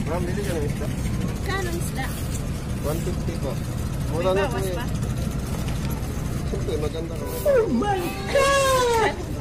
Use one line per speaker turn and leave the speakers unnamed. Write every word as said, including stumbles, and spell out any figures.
Ma'am, bili ka ng isda.
Kano isda?
one fifty po.
May
Mura na po
bawas
eh.
pa?
Siyempre, maganda ka.
Oh my God!